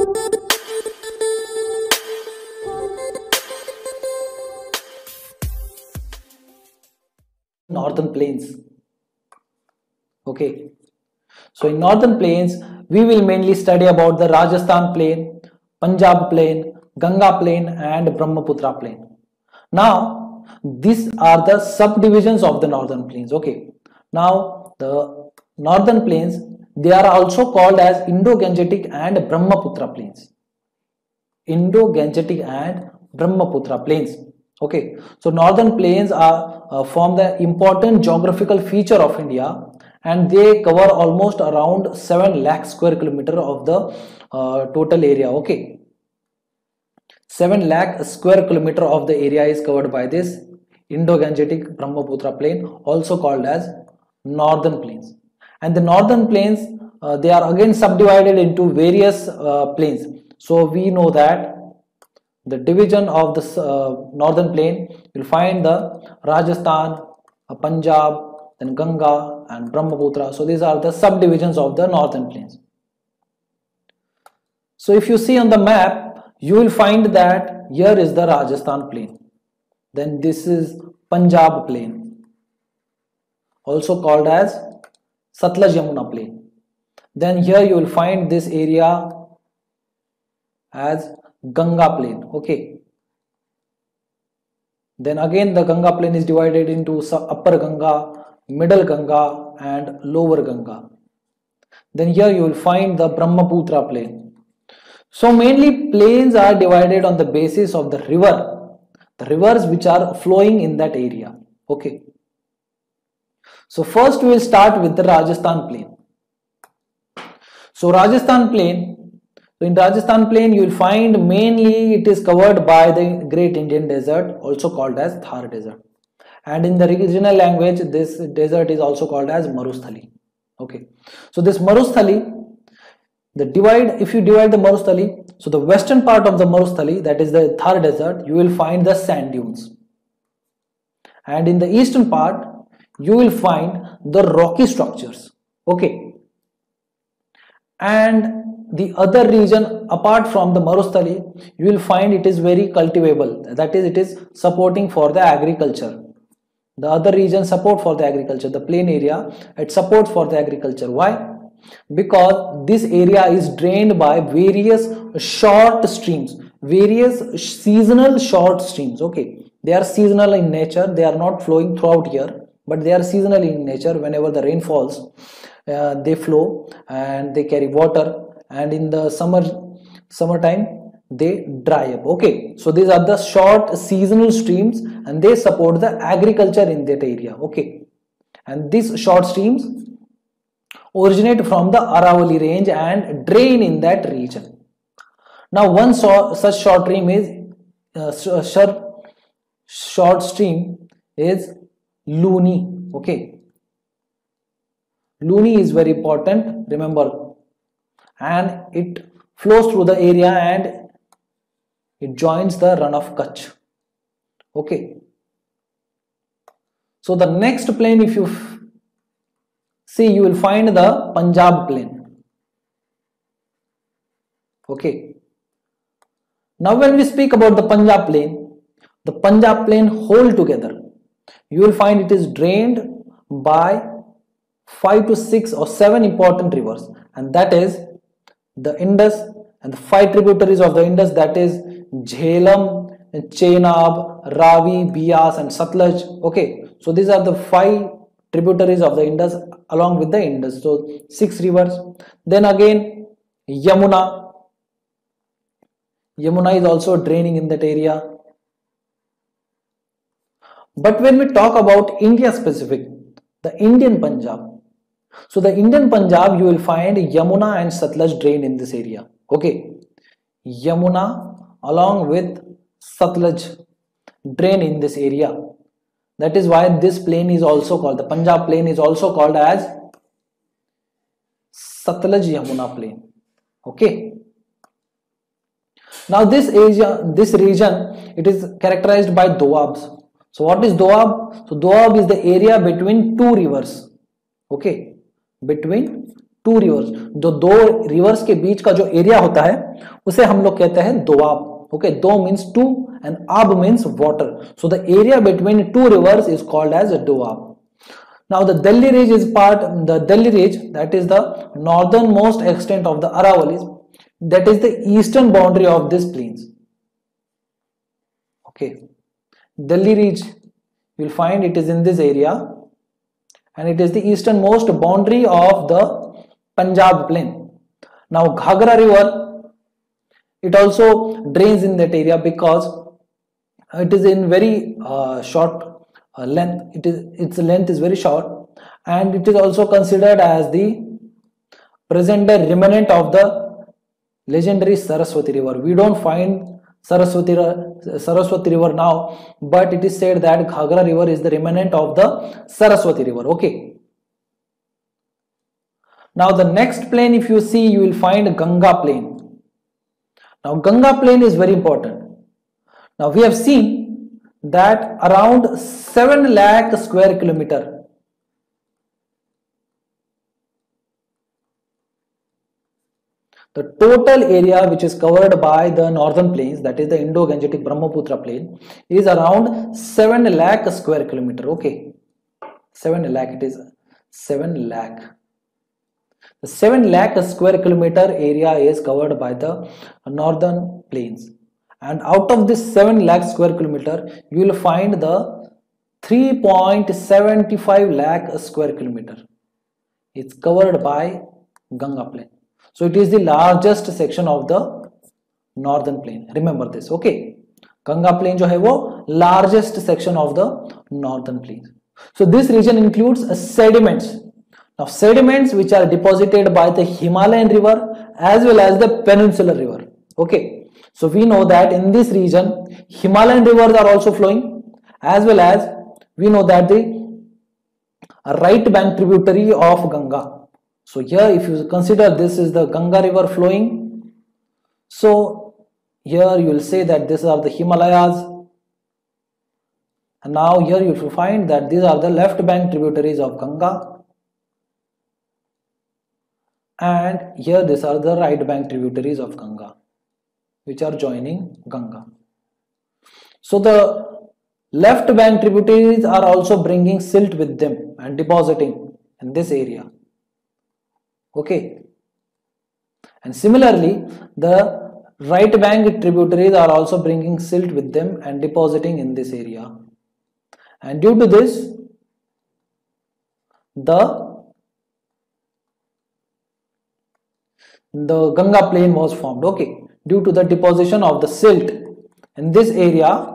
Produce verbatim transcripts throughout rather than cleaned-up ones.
Northern plains. Okay, so in northern plains we will mainly study about the Rajasthan plain, Punjab plain, Ganga plain and Brahmaputra plain. Now these are the subdivisions of the northern plains. Okay, now the northern plains, they are also called as Indo-Gangetic and Brahmaputra plains. Indo-Gangetic and Brahmaputra plains. Okay, so northern plains are uh, form the important geographical feature of India, and they cover almost around seven lakh square kilometer of the uh, total area. Okay, seven lakh square kilometer of the area is covered by this Indo-Gangetic Brahmaputra plain, also called as northern plains. And the northern plains, uh, they are again subdivided into various uh, plains. So we know that the division of this uh, northern plain, you'll find the Rajasthan, uh, Punjab, then Ganga and Brahmaputra. So these are the subdivisions of the northern plains. So if you see on the map, you will find that here is the Rajasthan plain. Then this is Punjab plain, also called as Satluj Yamuna plain. Then here you will find this area as Ganga plain. Okay, then again the Ganga plain is divided into upper Ganga, middle Ganga and lower Ganga. Then here you will find the Brahmaputra plain. So mainly plains are divided on the basis of the river, the rivers which are flowing in that area. Okay, so first we will start with the Rajasthan plain. So Rajasthan plain, so in Rajasthan plain you will find mainly it is covered by the Great Indian Desert, also called as Thar Desert, and in the regional language this desert is also called as Marusthali. Okay, so this Marusthali, the divide, if you divide the Marusthali, so the western part of the Marusthali, that is the Thar Desert, you will find the sand dunes, and in the eastern part you will find the rocky structures. Okay, and the other region apart from the Marusthali, you will find it is very cultivable, that is it is supporting for the agriculture. The other region support for the agriculture, the plain area, it supports for the agriculture. Why? Because this area is drained by various short streams, various seasonal short streams. Okay, they are seasonal in nature, they are not flowing throughout year, but they are seasonal in nature. Whenever the rain falls, uh, they flow and they carry water, and in the summer summertime they dry up. Okay, so these are the short seasonal streams and they support the agriculture in that area. Okay, and these short streams originate from the Aravalli range and drain in that region. Now one so, such short stream is uh, short, short stream is Luni. Okay, Luni is very important, remember, and it flows through the area and it joins the run of Kutch. Okay, so the next plain, if you see, you will find the Punjab plain. Okay, now when we speak about the Punjab plain, the Punjab plain whole together, you will find it is drained by five to six or seven important rivers, and that is the Indus and the five tributaries of the Indus, that is Jhelum, Chenab, Ravi, Bias and Satluj. Okay, so these are the five tributaries of the Indus along with the Indus, so six rivers. Then again Yamuna, Yamuna is also draining in that area. But when we talk about India specific, the Indian Punjab, so the Indian Punjab, you will find Yamuna and Satluj drain in this area. Okay, Yamuna along with Satluj drain in this area. That is why this plain is also called, the Punjab plain is also called as Satluj Yamuna plain. Okay, now this area, this region, it is characterized by Doabs. So what is Doab? So Doab is the area between two rivers. Okay, between two rivers, जो दो reverse के बीच का जो area होता है उसे हम लोग कहते हैं Doab. Okay, do means two and ab means water. So the area between two rivers is called as a doab. Now the Delhi Ridge is part, the Delhi Ridge, that is the northernmost extent of the Aravallis, that is the eastern boundary of these plains. Okay, Delhi Ridge, you will find it is in this area and it is the easternmost boundary of the Punjab plain. Now Ghagra River, it also drains in that area because it is in very uh, short uh, length. It is its length is very short, and it is also considered as the present day remnant of the legendary Saraswati River. We don't find Saraswati Saraswati River now, but it is said that Ghagra River is the remnant of the Saraswati River. Okay. Now the next plain, if you see, you will find Ganga Plain. Now Ganga Plain is very important. Now we have seen that around seven lakh square kilometer, the total area which is covered by the northern plains, that is the Indo-Gangetic Brahmaputra plain, is around seven lakh square kilometer. Okay, seven lakh, it is seven lakh. The seven lakh square kilometer area is covered by the northern plains, and out of this seven lakh square kilometer you will find the three point seven five lakh square kilometer. It's covered by Ganga plain. So it is the largest section of the northern plain. Remember this. Okay, Ganga plain जो है वो largest section of the northern plains. So this region includes sediments. Now sediments which are deposited by the Himalayan river as well as the peninsular river. Okay, so we know that in this region Himalayan rivers are also flowing, as well as we know that the right bank tributary of Ganga. So here if you consider this is the Ganga river flowing, so here you will say that these are the Himalayas, and now here you will find that these are the left bank tributaries of Ganga, and here these are the right bank tributaries of Ganga which are joining Ganga. So the left bank tributaries are also bringing silt with them and depositing in this area. Okay, and similarly the right bank tributaries are also bringing silt with them and depositing in this area, and due to this the the Ganga plain was formed. Okay, due to the deposition of the silt in this area.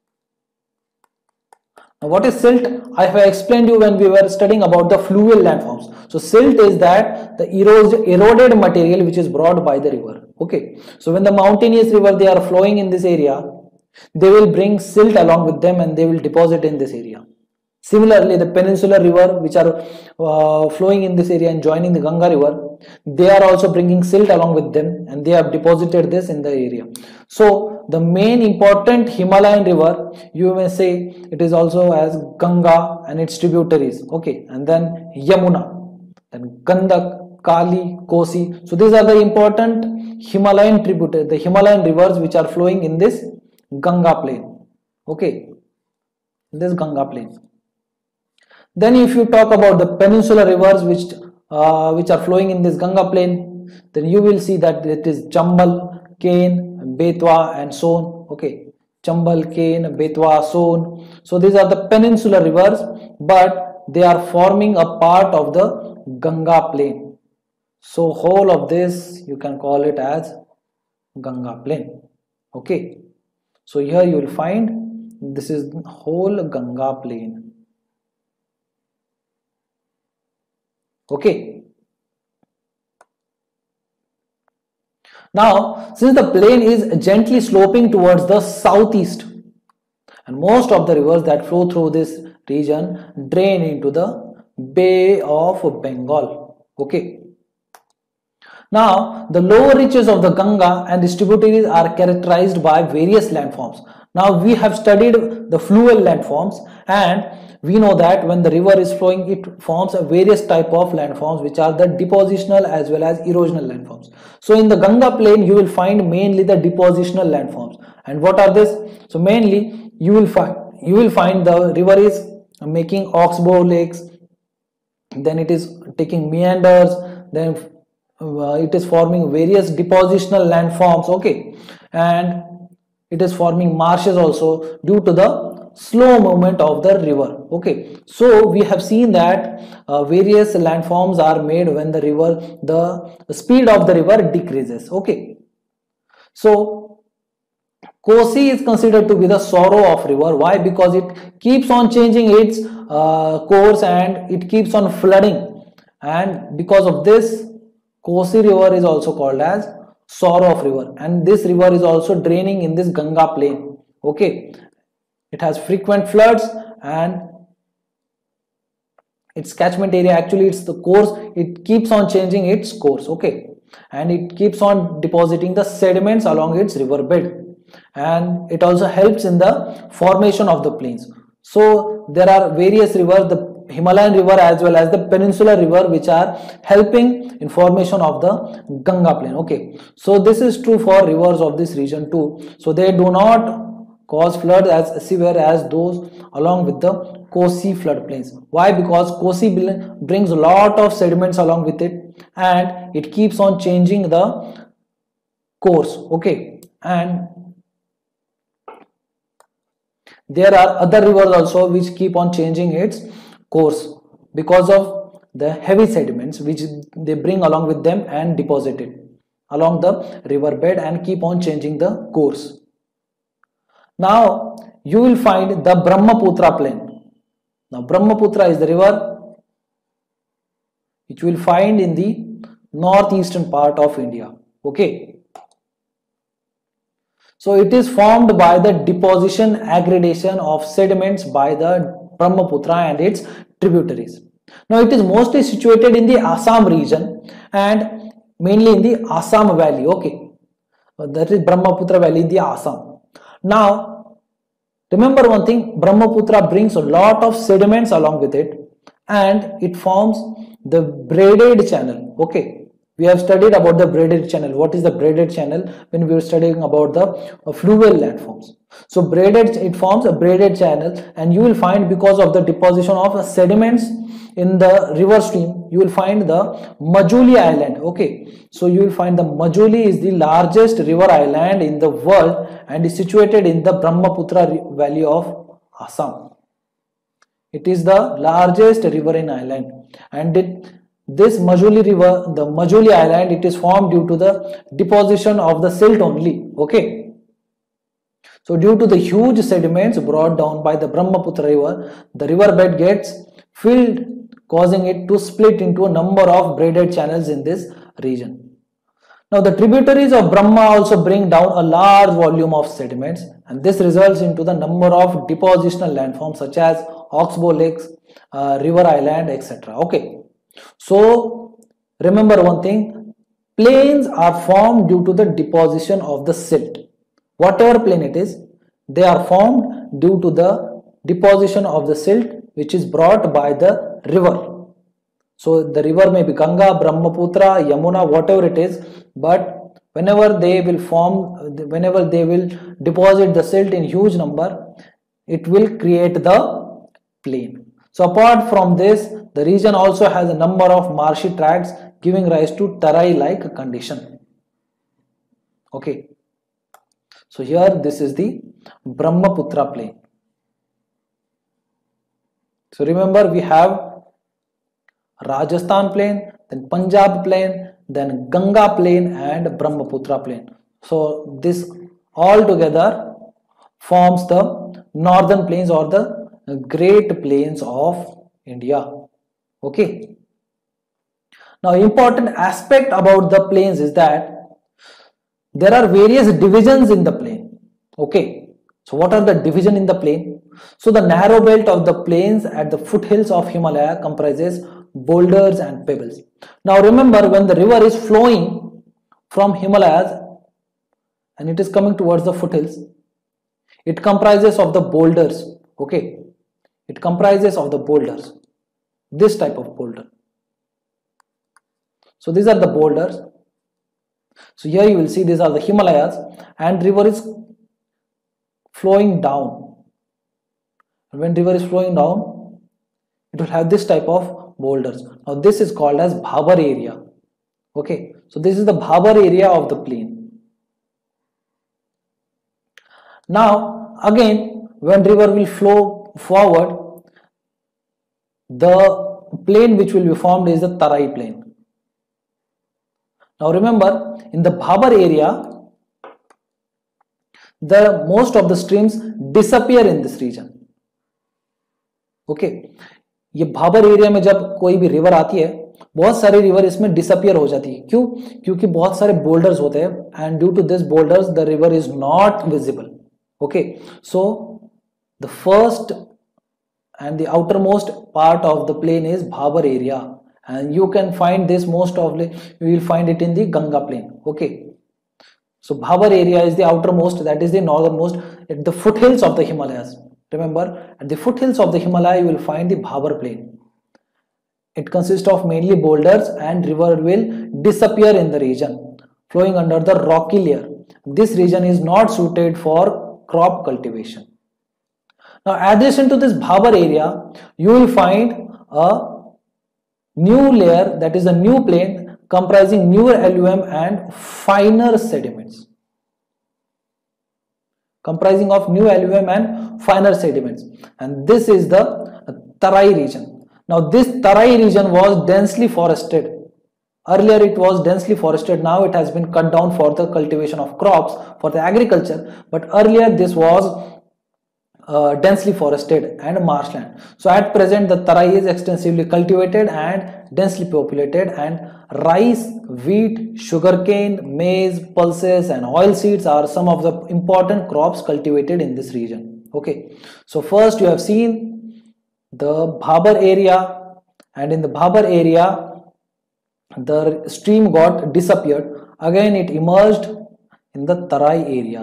Now what is silt? I have explained you when we were studying about the fluvial landforms. So silt is that the eroded, eroded material which is brought by the river. Okay, so when the mountainous river they are flowing in this area, they will bring silt along with them and they will deposit in this area. Similarly, the peninsular river which are uh, flowing in this area and joining the Ganga river, they are also bringing silt along with them and they have deposited this in the area. So the main important Himalayan river, you may say it is also as Ganga and its tributaries. Okay, and then Yamuna, then Gandak, Kali, Kosi. So these are the important Himalayan tributaries, the Himalayan rivers which are flowing in this Ganga plain. Okay, this Ganga plain. Then if you talk about the peninsular rivers which uh, which are flowing in this Ganga plain, then you will see that it is Chambal, Ken, Betwa and Son. Okay, Chambal, Ken, Betwa, Son. So these are the peninsular rivers, but they are forming a part of the Ganga plain. So whole of this you can call it as Ganga plain. Okay, so here you will find this is whole Ganga plain. Okay, now since the plain is gently sloping towards the southeast and most of the rivers that flow through this region drain into the Bay of Bengal. Okay, now the lower reaches of the Ganga and its tributaries are characterized by various landforms. Now we have studied the fluvial landforms and we know that when the river is flowing, it forms a various type of landforms, which are the depositional as well as erosional landforms. So in the Ganga plain, you will find mainly the depositional landforms. And what are this? So mainly you will find you will find the river is making oxbow lakes, then it is taking meanders, then uh, it is forming various depositional landforms, okay, and it is forming marshes also due to the slow movement of the river, okay. So we have seen that uh, various landforms are made when the river the speed of the river decreases, okay. So Kosi is considered to be the sorrow of river. Why? Because it keeps on changing its uh, course and it keeps on flooding, and because of this Kosi river is also called as sorrow of river, and this river is also draining in this Ganga plain, okay. It has frequent floods and its catchment area, actually it's the course, it keeps on changing its course, okay, and it keeps on depositing the sediments along its river bed, and it also helps in the formation of the plains. So there are various rivers, the Himalayan river as well as the peninsular river, which are helping in formation of the Ganga plain, okay. So this is true for rivers of this region too. So they do not cause floods as severe as those along with the Kosi floodplains. Why? Because Kosi brings a lot of sediments along with it, and it keeps on changing the course, okay. And there are other rivers also which keep on changing its course because of the heavy sediments which they bring along with them and deposit it along the river bed and keep on changing the course. Now you will find the Brahmaputra plain. Now Brahmaputra is the river which you will find in the northeastern part of India, okay. So it is formed by the deposition aggregation of sediments by the Brahmaputra and its tributaries. Now it is mostly situated in the Assam region and mainly in the Assam valley, okay. That is Brahmaputra valley in the Assam. Now remember one thing, Brahmaputra brings a lot of sediments along with it and it forms the braided channel, okay. We have studied about the braided channel. What is the braided channel? When we were studying about the uh, fluvial landforms. So braided, it forms a braided channel, and you will find because of the deposition of sediments in the river stream, you will find the Majuli Island, okay. So you will find the Majuli is the largest river island in the world and is situated in the Brahmaputra valley of Assam. It is the largest river in island, and it this Majuli river, the Majuli island, it is formed due to the deposition of the silt only, okay. So due to the huge sediments brought down by the Brahmaputra river, the river bed gets filled, causing it to split into a number of braided channels in this region. Now the tributaries of Brahma also bring down a large volume of sediments, and this results into the number of depositional landforms such as Oxbow Lakes, uh, River Island, et cetera. Okay. So remember one thing, plains are formed due to the deposition of the silt. Whatever plain it is, they are formed due to the deposition of the silt which is brought by the river. So the river may be Ganga, Brahmaputra, Yamuna, whatever it is, but whenever they will form, whenever they will deposit the silt in huge number, it will create the plain. So apart from this, the region also has a number of marshy tracts giving rise to Tarai-like condition. Okay. So here this is the Brahmaputra plain. So remember we have Rajasthan plain, then Punjab plain, then Ganga plain and Brahmaputra plain. So this all together forms the northern plains or the great plains of India. Okay. Now important aspect about the plains is that there are various divisions in the plain. Okay. So what are the division in the plain? So the narrow belt of the plains at the foothills of Himalaya comprises boulders and pebbles. Now remember, when the river is flowing from Himalayas and it is coming towards the foothills, it comprises of the boulders. Okay. It comprises of the boulders, this type of boulder. So these are the boulders. So here you will see these are the Himalayas, and river is flowing down. When river is flowing down, it will have this type of boulders. Now this is called as Bhabar area. Okay, so this is the Bhabar area of the plain. Now again, when river will flow forward, the plain which will be formed is the Tarai plain. Now remember, in the Bhabar area, the most of the streams disappear in this region. Okay, ये Bhabar area में जब कोई भी river आती है, बहुत सारे river इसमें डिसअपियर हो जाती है. क्यों? क्योंकि बहुत सारे बोल्डर्स होते हैं, and due to this boulders the river is not visible. Okay, so the first and the outermost part of the plain is Bhabar area, and you can find this most of the you will find it in the Ganga plain. Okay, so Bhabar area is the outermost, that is the northernmost, at the foothills of the Himalayas. Remember, at the foothills of the Himalaya you will find the Bhabar plain. It consists of mainly boulders, and river will disappear in the region flowing under the rocky layer. This region is not suited for crop cultivation. Now adjacent to this Bhabar area you will find a new layer, that is a new plain comprising newer alluvium and finer sediments. Comprising of new alluvium and finer sediments, and this is the Tarai region. Now this Tarai region was densely forested. Earlier it was densely forested, now it has been cut down for the cultivation of crops, for the agriculture, but earlier this was Uh, densely forested and marshland. So at present the Tarai is extensively cultivated and densely populated, and rice, wheat, sugarcane, maize, pulses and oilseeds are some of the important crops cultivated in this region. Okay, so first you have seen the Bhabar area, and in the Bhabar area the stream got disappeared. Again it emerged in the Tarai area.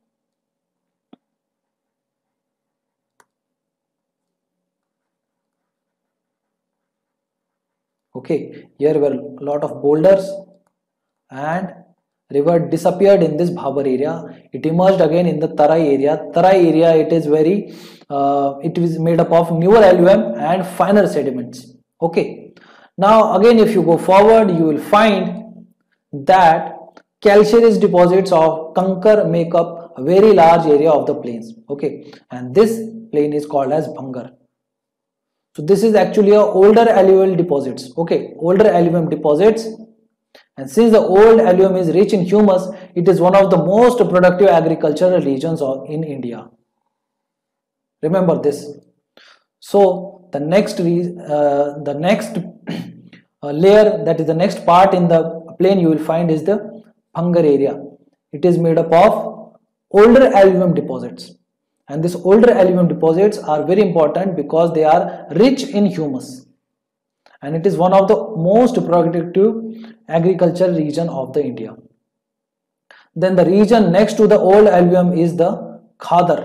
Okay, here were a lot of boulders and river disappeared in this Bhabar area. It emerged again in the Tarai area. Tarai area, it is very uh, it is made up of newer alluvium and finer sediments. Okay, now again if you go forward you will find that calcareous deposits of Kankar make up a very large area of the plains. Okay, and this plain is called as Bhangar. So this is actually a older alluvial deposits. Okay, older alluvium deposits, and since the old alluvium is rich in humus, it is one of the most productive agricultural regions in India. Remember this. So the next uh, the next uh, layer, that is the next part in the plain you will find is the Bhangar area. It is made up of older alluvium deposits. And these older alluvium deposits are very important because they are rich in humus, and it is one of the most productive agricultural region of the India. Then the region next to the old alluvium is the Khadar,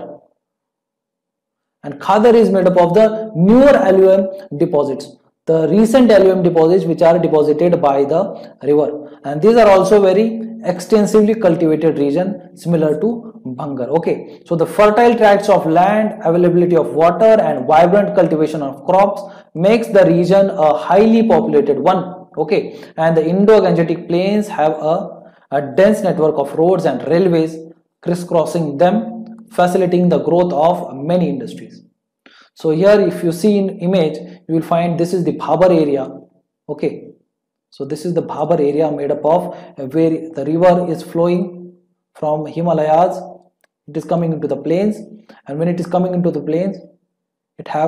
and Khadar is made up of the newer alluvium deposits, the recent alluvium deposits which are deposited by the river, and these are also very extensively cultivated region similar to Bhangar. Okay, so the fertile tracts of land, availability of water and vibrant cultivation of crops makes the region a highly populated one. Okay, and the Indo-Gangetic plains have a, a dense network of roads and railways crisscrossing them, facilitating the growth of many industries. So here if you see in image you will find this is the Bhabar area. Okay, so this is the Bhabar area made up of where the river is flowing from Himalayas. It is coming into the plains, and when it is coming into the plains it have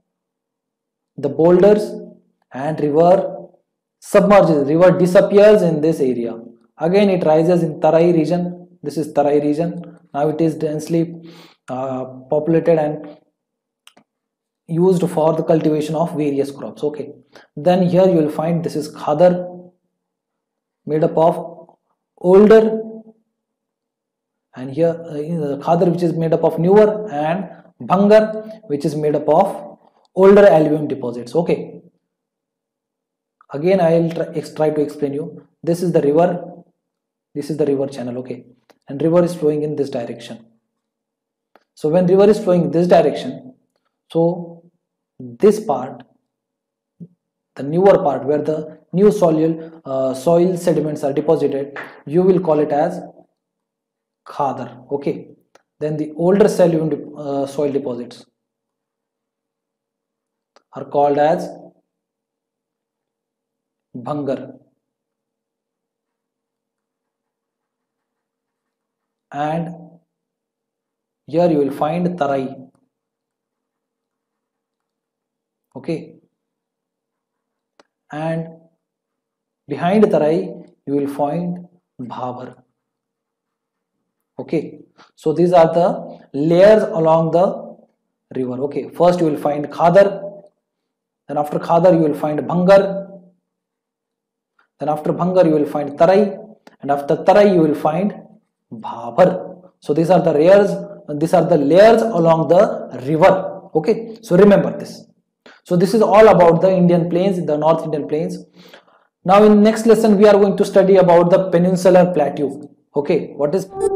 the boulders, and river submerges, river disappears in this area. Again it rises in Tarai region. This is Tarai region. Now it is densely uh, populated and used for the cultivation of various crops. Okay, then here you will find this is Khadar, made up of older, and here uh, the Khadar which is made up of newer, and Bhangar which is made up of older alluvium deposits. Okay, again I will try, try to explain you. This is the river, this is the river channel. Okay, and river is flowing in this direction. So when river is flowing in this direction, so this part, the newer part where the new soil uh, soil sediments are deposited, you will call it as khadar. Okay, then the older alluvium uh, soil deposits are called as bhangar, and here you will find tarai. Okay, and behind tarai you will find bhabar. Okay, so these are the layers along the river. Okay, first you will find khadar, then after khadar you will find bhangar, then after bhangar you will find tarai, and after tarai you will find bhabar. So these are the layers, these are the layers along the river. Okay, so remember this. So this is all about the Indian plains, the North Indian plains. Now in next lesson we are going to study about the peninsular plateau. Okay, what is